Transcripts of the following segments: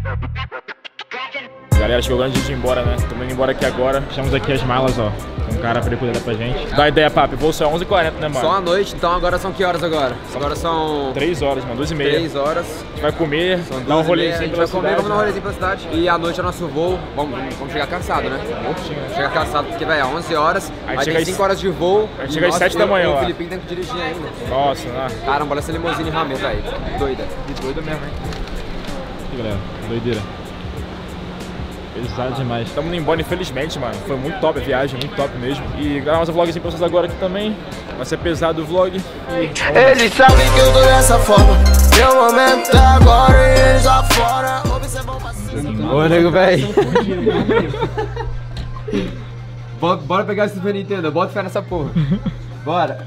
Galera, chegou o grande dia de ir embora, né? Estamos indo embora aqui agora. Deixamos aqui as malas, ó. Tem um cara pra ele cuidar pra gente. Dá ideia, papi. O voo só é 11h40, né, mano? Só a noite, então agora são que horas agora? Agora são... 3 horas, mano. 2h30. 3 horas. A gente vai comer, dar um rolezinho pela cidade. Vamos dar um rolezinho pela cidade. E à noite é o nosso voo. Vamos chegar cansado, né? Chegar cansado porque, velho, é 11 horas. Aí tem 5 horas de voo. A gente chega às 7 da manhã, ó. O Filipinho tem que dirigir ainda. Nossa, né? Caramba, olha essa limusine Ramê, velho. Doida. Que doida mesmo, hein? Aqui, galera. Doideira. Pesado demais. Estamos indo embora, infelizmente, mano. Foi muito top a viagem, muito top mesmo. E gravamos um vlogzinho pra vocês agora aqui também. Vai ser pesado o vlog. Eles sabem que eu tô dessa forma. Meu momento é agora e eles lá fora observam passando. Ô, nego, velho. Bora pegar esse Super Nintendo, bota fé nessa porra. Bora.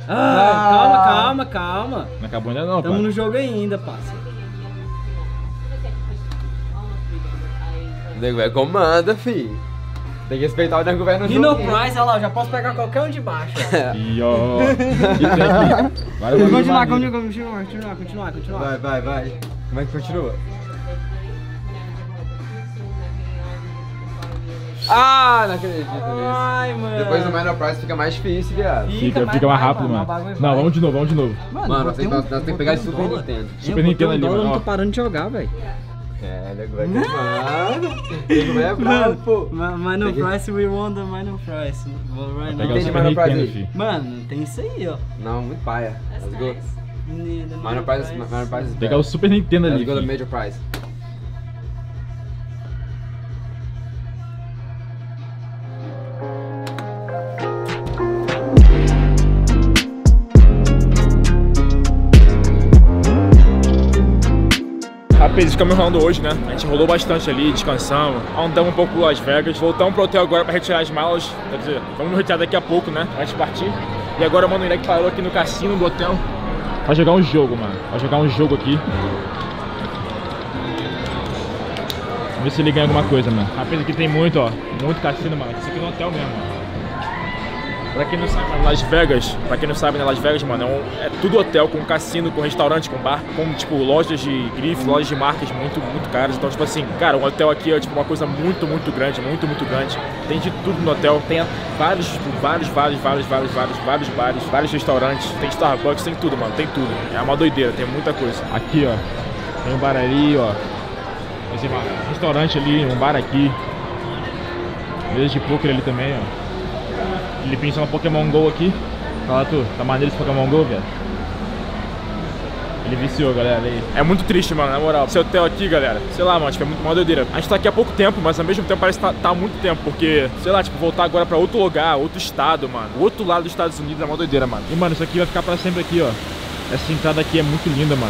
Calma. Não acabou ainda não, Tamo no jogo ainda, parceiro. O nego velho comanda, fi. Tem que respeitar o nego velho no jogo. E no Price, olha lá, eu já posso pegar qualquer um de baixo. E ó. Continuar. Vai. Como é que continua? Ah, não acredito nisso. Ai, mano. Depois do Minor Price fica mais difícil, viado. Fica mais rápido, mano. Não, vamos de novo. Mano, nós temos que pegar esse Super Nintendo. Super Nintendo ali, Eu não mano. tô parando de jogar, velho. É, nego velho comanda. Nego velho é bravo, pô. Minor Price, we won the Minor Price. Right Pegar now. o Super Nintendo, filho. Mano, tem isso aí, ó. Não, muito paia. Let's go. Minor Price is Pegar o Super Nintendo ali. Let's go the filho. Major Prize. Rapaz, ficamos enrolando hoje, né? A gente rolou bastante ali, descansamos, andamos um pouco por Las Vegas, voltamos pro hotel agora pra retirar as malas, quer dizer, vamos retirar daqui a pouco, né? Antes de partir. E agora o Mano Irek parou aqui no cassino do hotel. Vai jogar um jogo, mano. Vai jogar um jogo aqui. Vamos ver se ele ganha alguma coisa, mano. Rapaz, aqui tem muito, ó. Muito cassino, mano. Isso aqui no hotel mesmo, mano. Pra quem não sabe, Las Vegas, né, Las Vegas, mano, é tudo hotel, com cassino, com restaurante, com bar, com, tipo, lojas de grife, lojas de marcas muito caras. Então, tipo assim, cara, um hotel aqui é, tipo, uma coisa muito grande, muito grande. Tem de tudo no hotel, tem vários, tipo, vários bares, vários restaurantes, tem Starbucks, tem tudo, mano, tem tudo. É uma doideira, tem muita coisa. Aqui, ó, tem um bar ali, ó, esse restaurante ali, um bar aqui, mesa de poker ali também, ó. Filipinho só no Pokémon GO aqui. Fala tu, tá maneiro esse Pokémon GO, velho? Ele viciou, galera, aí. É muito triste, mano, na moral. Esse hotel aqui, galera, sei lá, mano, tipo, é muito uma doideira. A gente tá aqui há pouco tempo, mas ao mesmo tempo parece que tá há muito tempo. Porque, sei lá, tipo, voltar agora pra outro lugar, outro estado, mano. O outro lado dos Estados Unidos é uma doideira, mano. E, mano, isso aqui vai ficar pra sempre aqui, ó. Essa entrada aqui é muito linda, mano.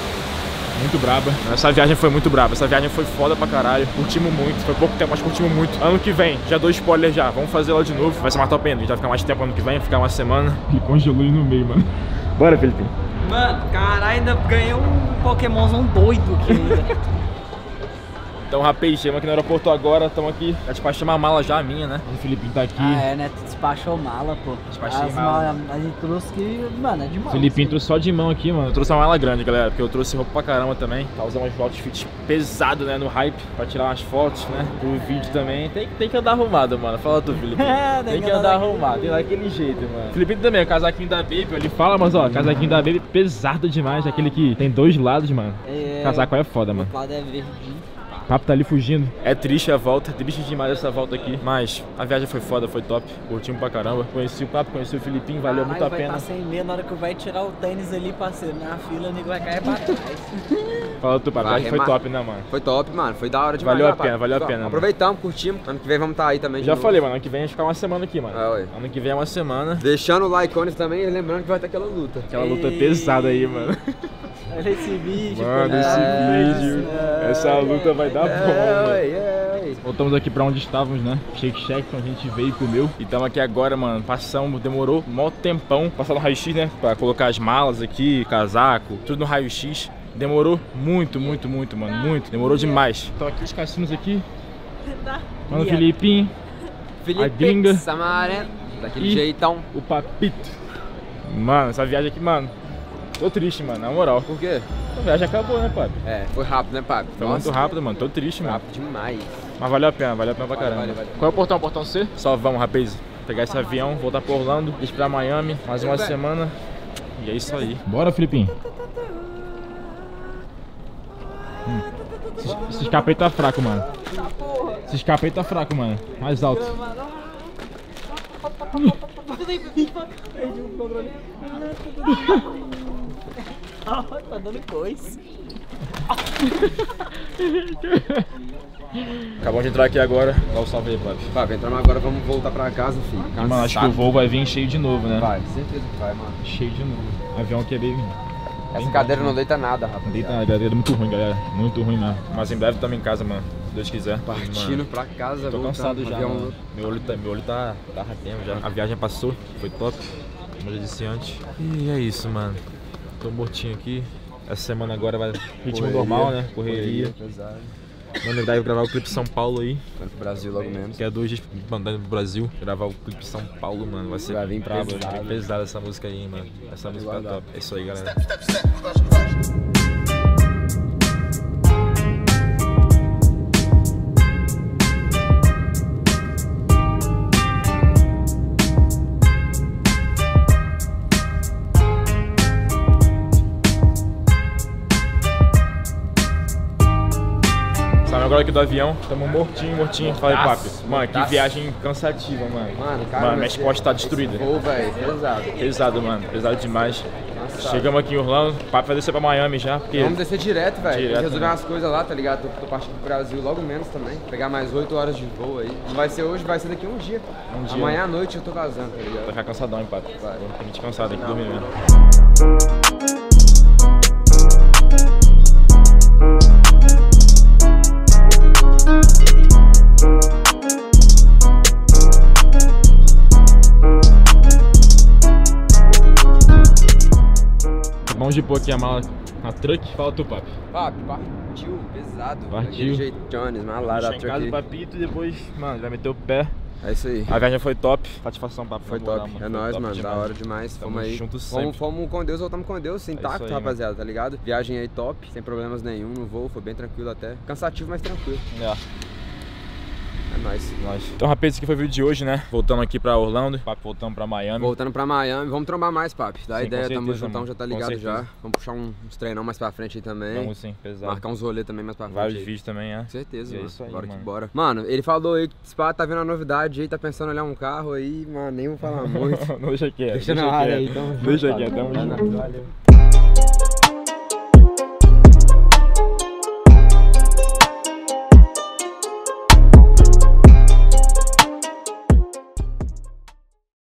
Muito braba. Essa viagem foi muito braba. Essa viagem foi foda pra caralho. Curtimos muito. Foi pouco tempo, mas curtimos muito. Ano que vem, já dou spoiler já. Vamos fazer ela de novo. Vai ser mais top ainda. A gente vai ficar mais tempo ano que vem, ficar uma semana. Ele congelou ali no meio, mano. Bora, Felipe. Mano, caralho, ainda ganhei um Pokémonzão doido aqui ainda. Então, rapaz, chegamos aqui no aeroporto agora, estamos aqui. Já despachamos a mala já, a minha, né? O Filipinho tá aqui. Ah, é, né? Tu despachou mala, pô. Despachei mala. A gente trouxe que, mano, é de mão. O Filipinho trouxe só de mão aqui, mano. Eu trouxe uma mala grande, galera, porque eu trouxe roupa pra caramba também. Pra usar umas outfits pesado, né, no hype, pra tirar umas fotos, né, pro vídeo também. Tem que andar arrumado, mano. Fala tu, Filipinho. Tem que andar arrumado, tem daquele jeito, mano. Filipinho também, o casaquinho da Baby, ele fala, mas ó, casaquinho da Baby pesado demais, aquele que tem 2 lados, mano. O casaco é foda, mano. O lado é verdinho. O papo tá ali fugindo. É triste a volta, triste demais essa volta aqui. Mas a viagem foi foda, foi top. Curtimos pra caramba. Conheci o papo, conheci o Filipinho, valeu muito a pena. Vai passar em meia na hora que vai tirar o tênis ali, parceiro. Na fila, o nego vai cair pra trás. Fala tu, papo, a viagem foi top, né, mano? Foi top, mano. Foi da hora demais. Valeu a pena, valeu a pena. Aproveitamos, curtimos. Ano que vem vamos estar aí também. Já falei, mano. Ano que vem a gente ficar uma semana aqui, mano. Ano que vem é uma semana. Deixando o like também, lembrando que vai ter aquela luta. Aquela luta pesada aí, mano. Olha esse vídeo, mano, esse vídeo. Essa luta vai dar bom, mano. Voltamos aqui pra onde estávamos, né? Shake Shack, onde a gente veio e comeu. E estamos aqui agora, mano. Passamos, demorou um maior tempão. Passar no raio-x, né? Pra colocar as malas aqui, casaco, tudo no raio-x. Demorou muito, mano. Muito. Demorou demais. Então aqui os cassinos aqui. Mano, Filipinho. A gringa. Samaré. Daquele jeitão. O Papito. Mano, essa viagem aqui, mano. Tô triste, mano, na moral. Por quê? A viagem acabou, né, papi? É, foi rápido, né, Papi? Foi muito rápido, mano. Tô triste, mano. Rápido demais. Mas valeu a pena pra caramba. Valeu. Qual é o portão? Portão C? Só vamos, rapaz. Pegar esse avião, voltar pra Orlando, ir pra Miami, mais uma semana. E é isso aí. Bora, Filipinho. Esse escape tá fraco, mano. Esse escape tá fraco, mano. Mais alto. Tá dando coisa. Acabamos de entrar aqui agora. Dá o salve aí, Papi. Papi, entramos agora, vamos voltar pra casa, filho. Mano, acho que o voo vai vir cheio de novo, né? Vai, certeza que vai, mano. Cheio de novo. O avião aqui é bem... Essa cadeira não deita nada, rapaz. Não deita nada, a cadeira é muito ruim, galera. Muito ruim mesmo. Mas em breve estamos em casa, mano. Se Deus quiser. Partindo pra casa, tô cansado já, mano. Meu olho tá arratendo já. A viagem passou, foi top. Como eu já disse antes. E é isso, mano. Tô mortinho aqui. Essa semana agora vai ritmo normal, né? Correria. Pesado. Mano, daí eu gravar o clipe São Paulo aí. Vai pro Brasil logo mesmo. Que é 2 dias mandando pro Brasil. Gravar o clipe São Paulo, mano. Vai ser vir pra pesado essa música aí, mano. Essa música é top. É isso aí, galera. Sabe agora aqui do avião, tamo mortinho. Falei, Papi, mano, que viagem cansativa, mano. Mano, minhas costas tá destruída. Pô, velho, pesado. Pesado, mano, pesado demais. Chegamos aqui em Orlando, o Papi vai descer pra Miami já, porque... Vamos descer direto, velho. Tem que resolver né? umas coisas lá, tá ligado? Tô partindo pro Brasil logo menos também. Pegar mais 8 horas de voo aí. Não vai ser hoje, vai ser daqui um dia. Amanhã à noite eu tô vazando, tá ligado? Vai ficar cansadão, hein, Papi? Vai. Tem que descansar, tem que dormir mesmo. Vamos de pôr aqui a mala na truck. Fala tu, Papi. Papi, partiu, pesado. Partiu. Daquele jeito, Jones, malado a Chega em casa do truck. Papito e depois, mano, vai meter o pé. É isso aí. A viagem foi top. Satisfação, Papi. Foi top. É nóis, mano. Da hora demais. Tamo Fomos aí. juntos sempre. Fomos com Deus, voltamos com Deus, intacto, aí, rapaziada, tá ligado? Viagem aí top, sem problemas nenhum no voo, foi bem tranquilo até. Cansativo, mas tranquilo. É nóis. Então, rapaz, esse aqui foi o vídeo de hoje, né? Voltando aqui pra Orlando, Papi voltando pra Miami. Voltando pra Miami, vamos trombar mais, Papi. Dá Sim, ideia, com tamo certeza, juntão, mano. já tá Com ligado certeza. já. Vamos puxar uns treinão mais pra frente aí também. Vamos sim, pesado. Marcar uns rolês também mais pra frente. Vários aí. vídeos também, é. Com certeza, E é mano. isso aí, Bora mano. que bora. Mano, ele falou aí que Spa tá vendo a novidade aí, tá pensando em olhar um carro aí, mano, nem vou falar muito. Deixa quieto. Deixa na área aí, então. Deixa quieto, tamo junto. Valeu.